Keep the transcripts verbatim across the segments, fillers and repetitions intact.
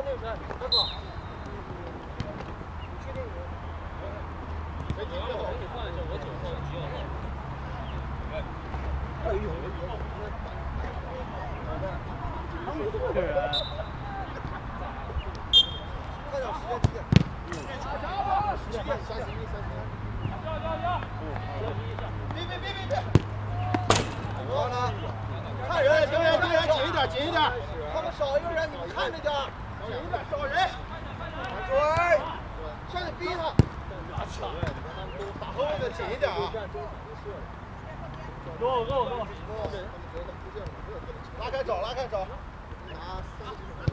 哎呦！他们这个人。 快点，时间几点？嗯，十点半，三十一，三十一。别别别别别！好了，看人，盯人，盯人，紧一点，紧一点。他们少一个人，你们看着点，紧一点，少人。追，上去逼他。打后卫的紧一点啊！ 够够够！ 拉开找，拉开找。拿三。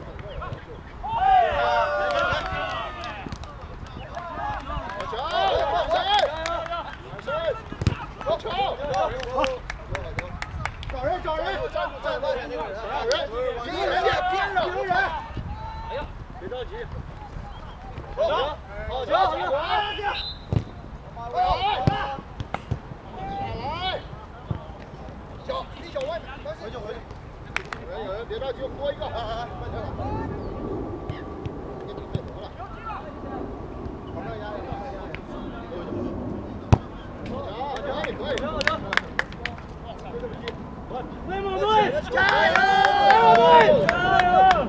找人，找人，站住，站住，找人，盯人，盯着，盯人。哎呀，别着急。好球，好球，好球！来，来，小，离小外面，回去，回去。有人，有人，别着急，多一个。来来来，慢点打。别顶背得了。旁边压压，旁边压压。好球，可以，可以。 内蒙队加油！ 内蒙队加油！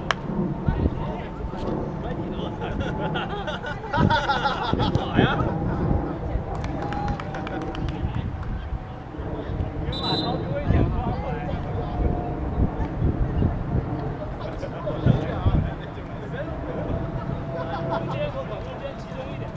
哈哈哈哈好呀！ 给马超多一点关怀。中间和往中间集中一点。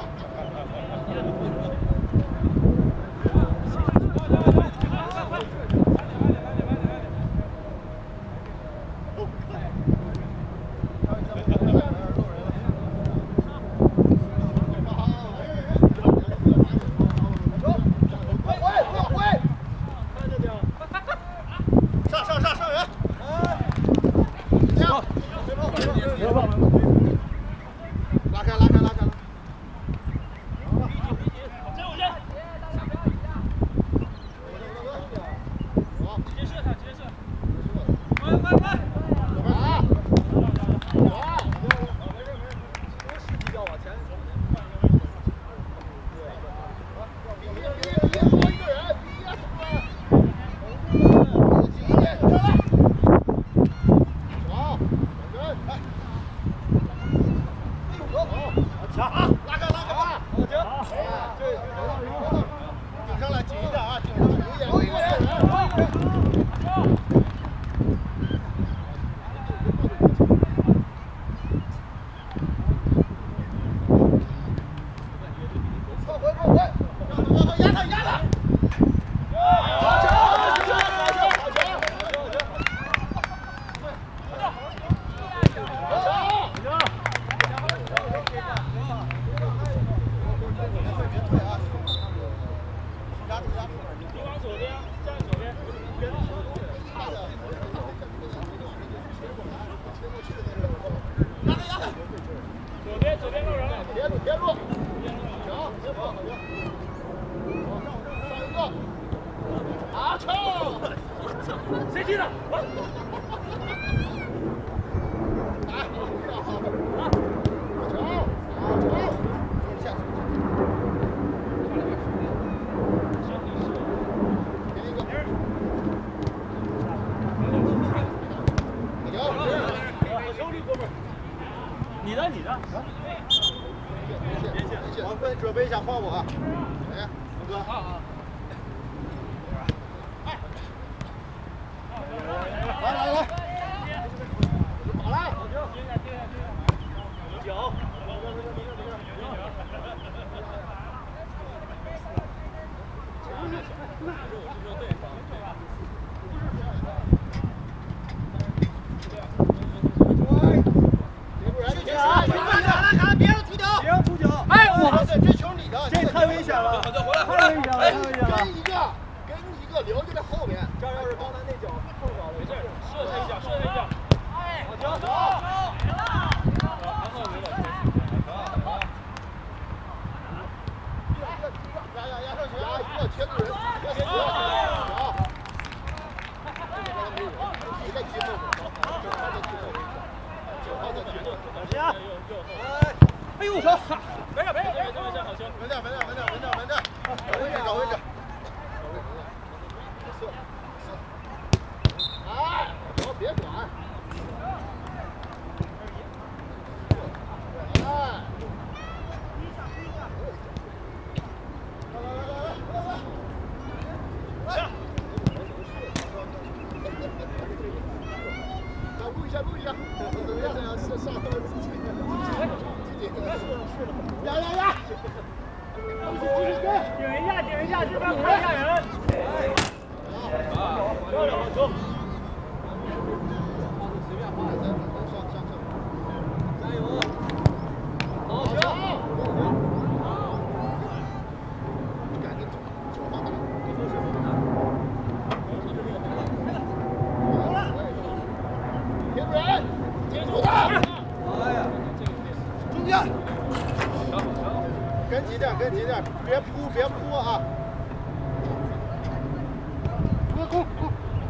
谁踢的？ 你的，你的。 王坤准备一下换我啊！哎，龙哥。啊啊。来来来，好了，九， 别让出脚，别让出脚！哎，我这球你的，这太危险了，太危险了。 哎呦，好，没事没事没事没事，好球。 稳点稳点稳点稳点稳点，找位置找位置。哎，走，别管。哎。 录一下，录一下，等一下，等一下，上上到自己，自己，呀呀呀！ 顶一下，顶一下，这边看一下人。好，漂亮，好球！ 随便画，上上上，加油！好球！赶紧走，球好打。 田主任，接住他！哎呀，中间，跟紧点，跟紧点，别扑，别扑啊！过过过！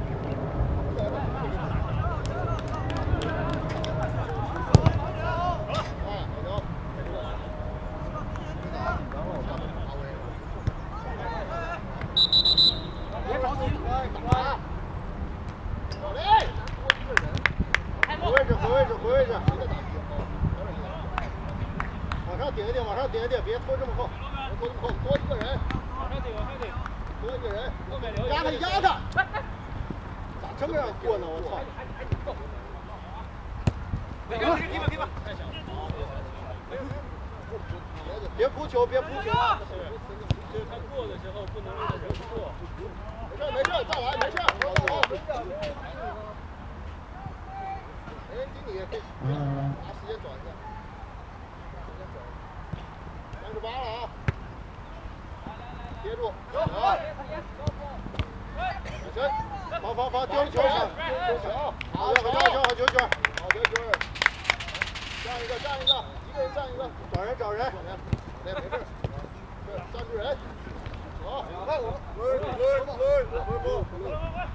别着急，打！好嘞！ 回位置，回位置，回位置。往上顶一顶，往上顶一顶，别拖这么后，别拖这么后，多一个人。 往上顶，往上顶， 多一个人。 后面留。 压他，压他！咋这么让过呢？我操！ 给吧，给吧，给吧。 别扑球，别扑球。 就是他过的时候不能让人过。 没事，没事，再来，没事。好。没人盯你，拿时间转一下。三十八了啊！接住，好。小陈，防防防，丢球上，丢球，好球，好球，好球球，好球球。站一个，站一个，一个人站一个，找人找人。没事，是站住人。好，看我，抡抡抡抡抡抡。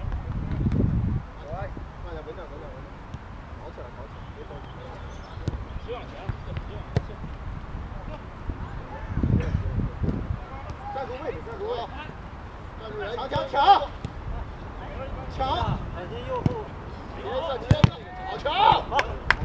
来，慢点，稳点，稳点，稳点。 跑起来，跑起来，别着急。急往前，急往前。站住位置，站住位置。站住人，抢抢抢！抢！海天右后。接着接着，好抢！好。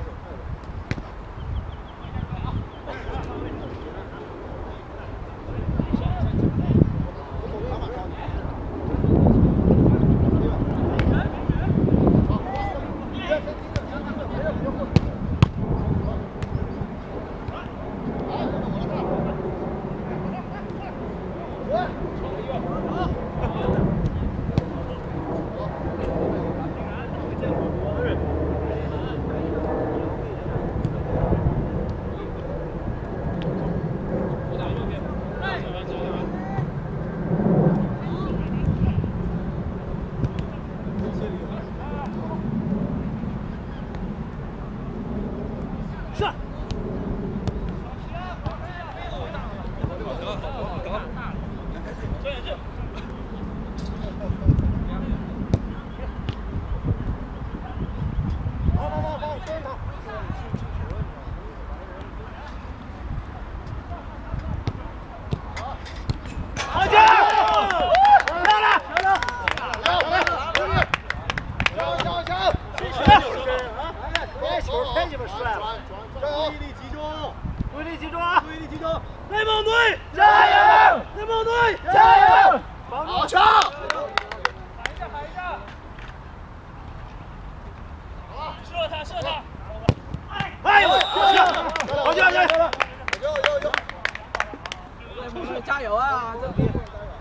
加油啊！这边。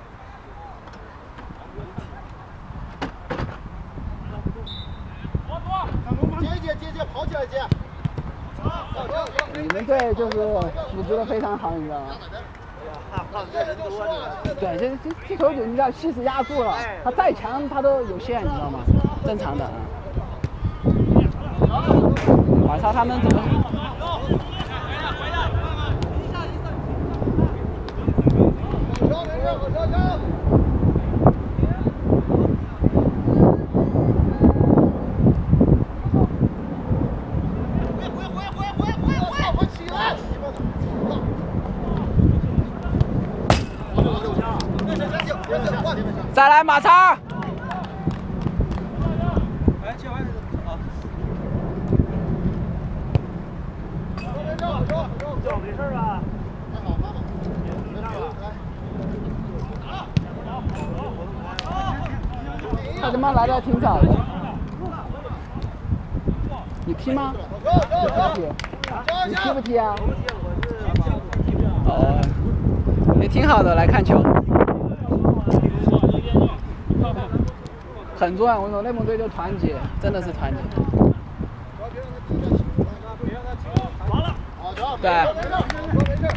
接一接，接一接，跑起来接。 你们队就是组织的非常好，你知道吗？对，这这这球就你知道气势压住了，他再强他都有限，你知道吗？正常的。晚上他们怎么？ 回回回回回回！ 再来马超。 哎，切换啊。 脚没事吧？还好还好，没事吧？ 他他妈来的挺早的。你踢吗？你踢不踢？你踢不踢啊？哦，也挺好的，来看球。很重要，我说内蒙队就团结，真的是团结。 完了，好球！ 对。 没事，没事。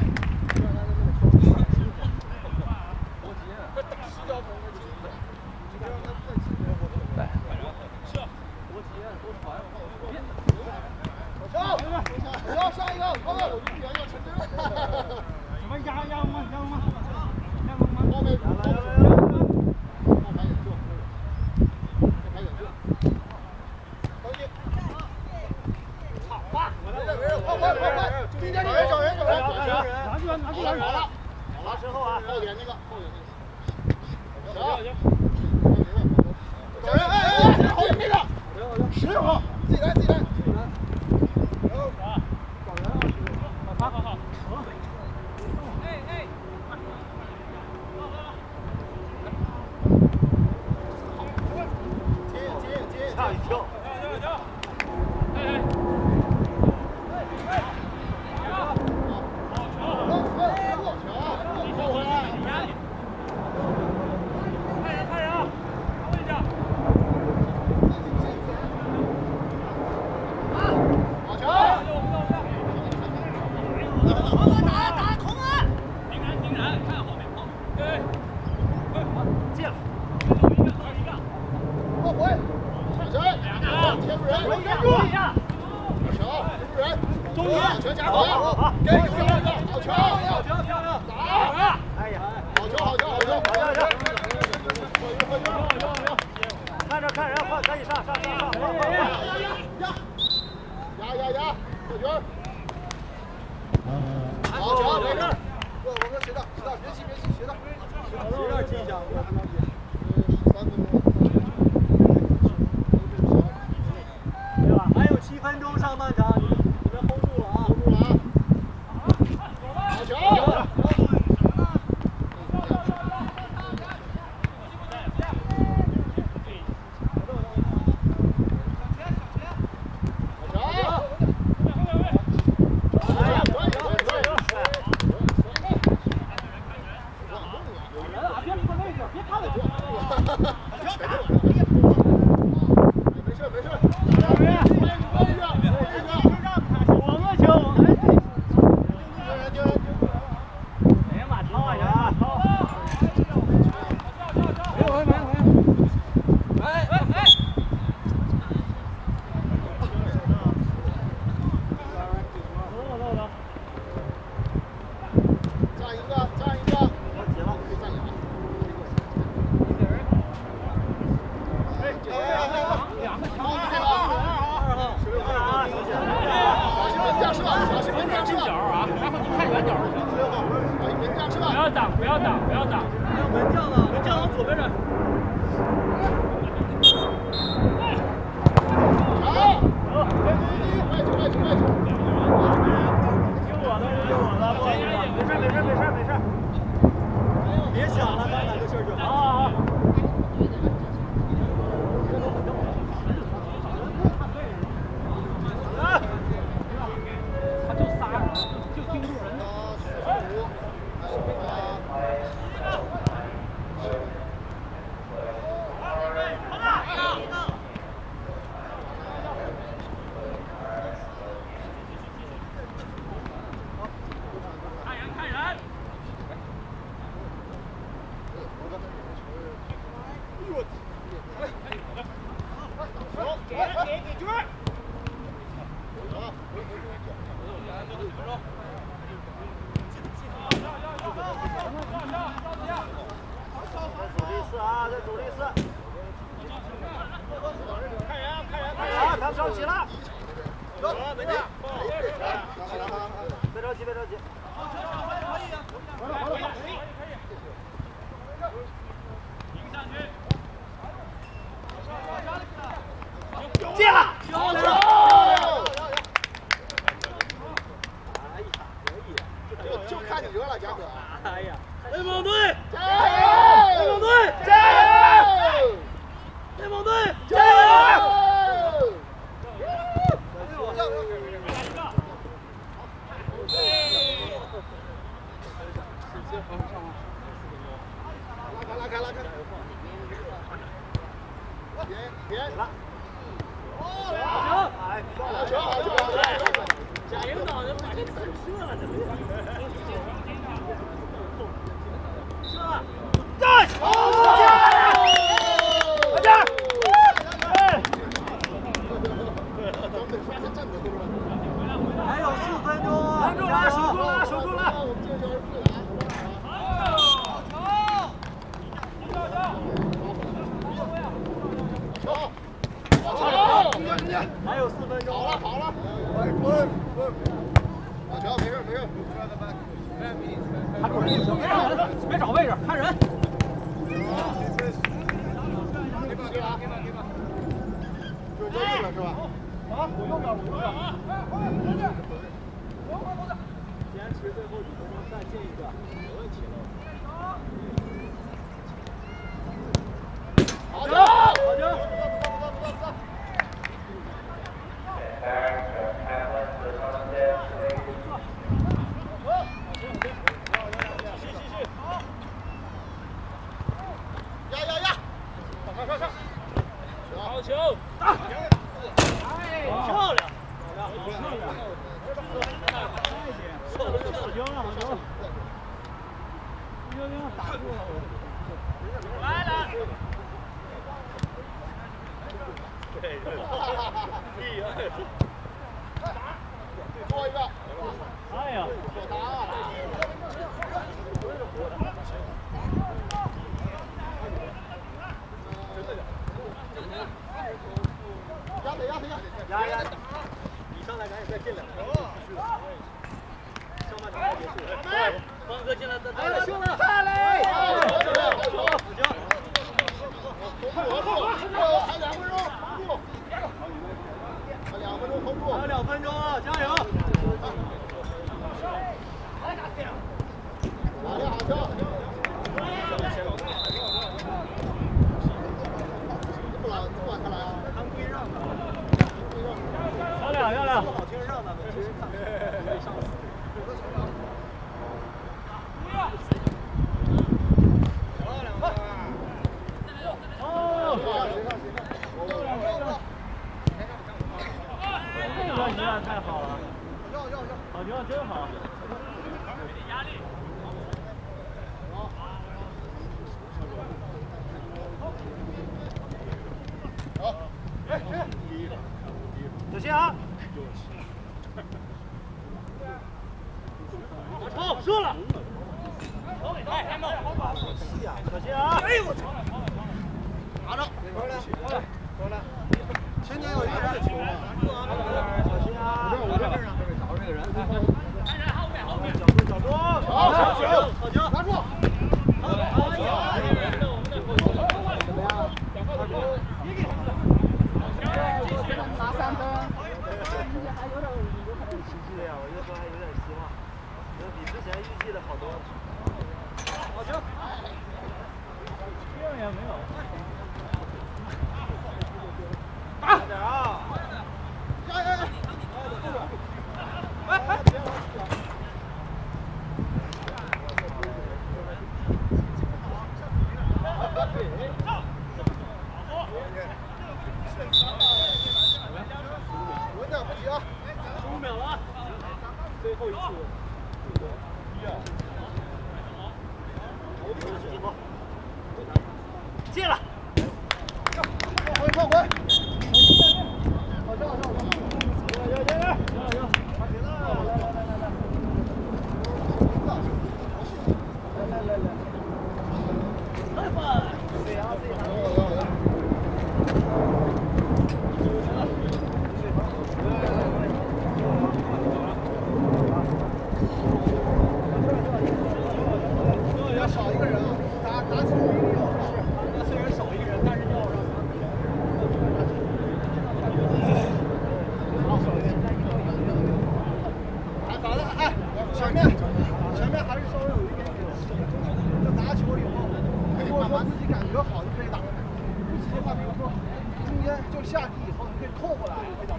好，上一个，后面我就不原谅陈真。 什么压压吗？压吗？压吗？ 后面，后面。后排眼镜，后排眼镜。高进。好吧，没事没事，快快快快，中间这个找人找人找人， 拿去拿去拿去。 好了，好了，身后啊，后点那个，后点那个。行行。找人，哎哎，后点那个。十号，自己来自己来。 好好好。 哎哎。接接接，吓一跳。 行行行。哎哎。 后回来。 看人看人啊！把位置。 好球！ 打打空啊！停人停人，看后面后面。对。进了。一个一个。 后回。上身。切入人。 人住一下。 好球！切入人。 中间。 全夹攻。好，给你三个。好球！ 好球漂亮。打。 哎呀！好球好球好球！好球好球！ 看着看人，快赶紧上上上上！ 压压压！过球！好球，没事。我我们谁的？谁的？别急别急，谁的？谁的记一下？十三分钟。 对吧？还有七分钟上半场，你们你们 hold 住了啊 ！hold 住了啊！好球！ 进了！ 好球！就就看你惹了，嘉哥。 哎呀，内蒙队加油！ 内蒙队加油！ 内蒙队加油！拉开拉开拉开！别别了！好球！好球！好球！ 贾领导人把这字射了，这射了！站！好球！快点！哎！ 还有四分钟， 拦住了，守住了，守住了！ 还有四分钟，好了好了，滚滚，好球，没事没事， 看人，别找位置，看人。 就这意思是吧？啊，我右边，我右边。 坚持最后几分钟再进一个，没问题了。 好球！好球！压压压！上上上！ 好球！打！哎，漂亮！好漂亮！好球啊！好球！幺零打住了！来了！对，厉害！ 做一个！ 哎呀！ 打啊！压他压他压！ 压压！你上来赶紧再进来！上半场结束。哎，方哥进来再再来！ 再来！ 好球！好球！好球！还两分钟，还两分钟，还两分钟 hold 住！ 还有两分钟啊，加油！ 打的好球！不管不管他来啊！ 他们故意让的。漂亮漂亮！好听让他们，其实看可以上死。太好了，好球真好，有点压力。 好，哎， 小心啊！好，射了！哎，开门！小心啊！哎呦我操！ 拿着，过来，过来，过来。前年有一个人球啊， 小心啊！ 我这上这位找这个人， 看人后面后面， 角度角度，好，好球，好球，拿住， 好，好，哎呀，我们的我们的后球， 怎么样？ 拿住， 拿三分，还有点有可能奇迹的呀，我就说还有点希望，比之前预计的好多。好球！这样也没有。打点啊！ 加油！ 哎哎！ 稳点不急啊！ 十五秒了，最后一次。进了。 回快回！好球好球！ 加油加油！加油！ 来来来来。 太棒了！ 对啊对啊。 加油！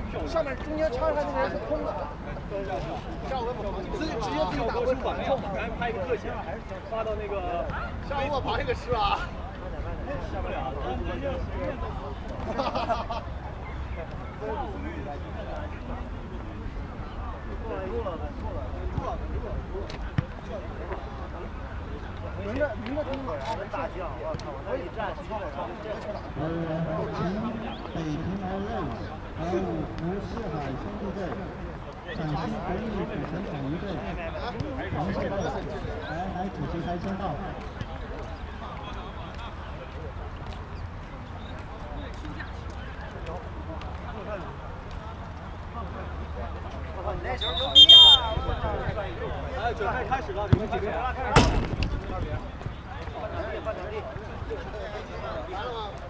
上面中间插上那个人是空的。自己直接自己打过反送， 赶紧拍一个特写，发到那个。 下午我螃蟹给吃了啊！ 下不了。 哈哈哈哈。明着明着听我大将，我靠，我那一站基本上这球打。 北平来任，还有吴四海兄弟队，陕西国力古城统一队，黄色队，来来主席台签到。 你那球牛逼啊！ 哎，准备开始了，你们几边？二边。 换场地，来了吗？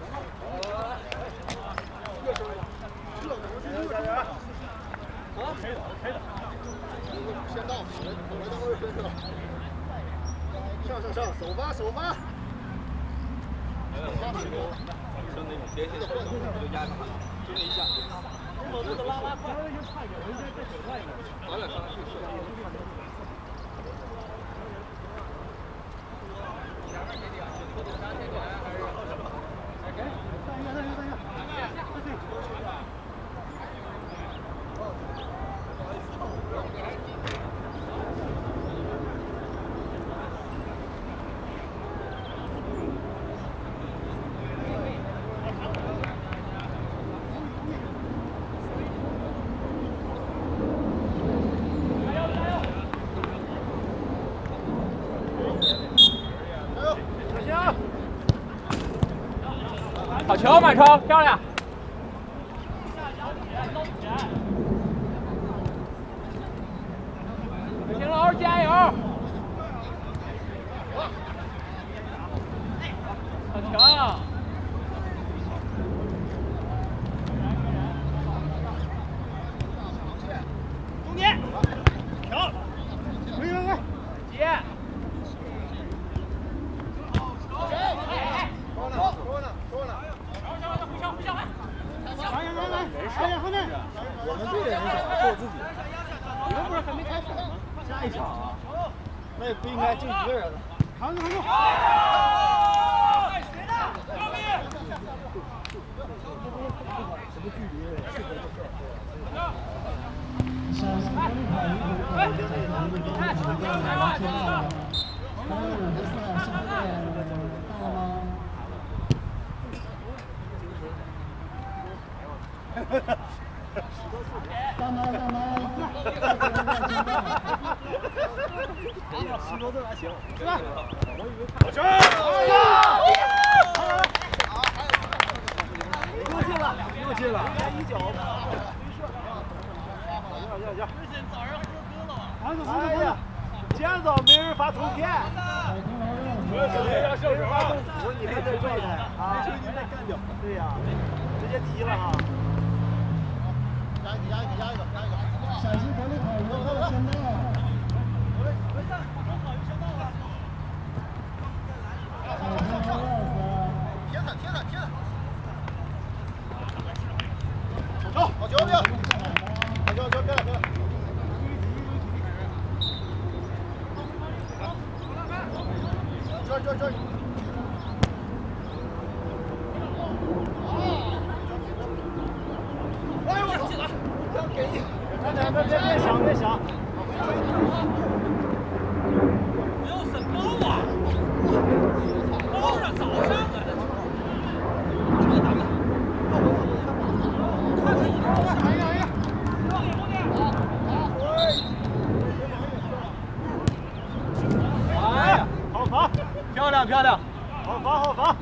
越收越大，这能是加油！啊，可以的，可以的。先到，等来等会儿先上。上上上，首发首发。发成功。 就那种连线的换动，就压上来，就那一下。我这个拉拉快，就差一点，人家再手快一点。咱俩上来去射。好球，满超，漂亮！行了，加油！好球！中间，球，回回回，接。 说呢，说呢，说呢。来来来，来来后面。我们队的人想做自己，你们不是还没开始吗？下一场啊，那也不应该就一个人了。扛住扛住！谁呢？救命！什么距离？是不是？ 看，看，看，还有五个赛现在到了吗？上麦上麦， 十多队还行， 是吧？ 我以为好球！ 又进了，又进了，一脚。 要要要！ 早上喝多了。 哎呀，今早没人发图片。 我要准备要射手啊！ 我你看这状态啊，对呀，直接踢了啊！压一个压一个压一个压一个！ 陕西国力考一个签到。 贴他贴他贴他！好球好球别！好球好球别了别了！追追追！哎呦我进来！给你！快点别别别想别想！ 不要审高啊！高上早上来了。这打不打？看看你这个，哎呀哎呀！后面后面！ 哎呀，好防！ 漂亮漂亮！ 好防好防！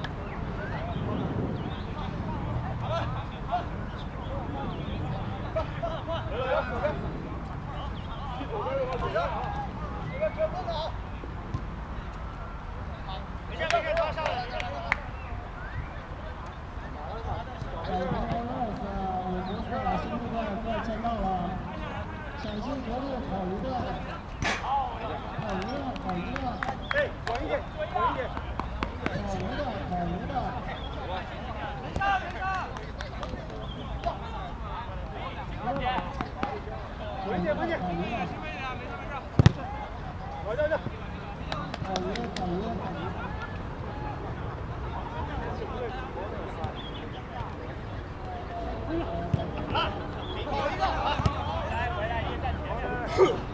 签到了，陕西国力考一个，考一个，考一个， 哎，稳一点，稳一点， 考一个，考一个。 没上没上。 回去回去。走走走。好，一个啊。回来回来，一站前面。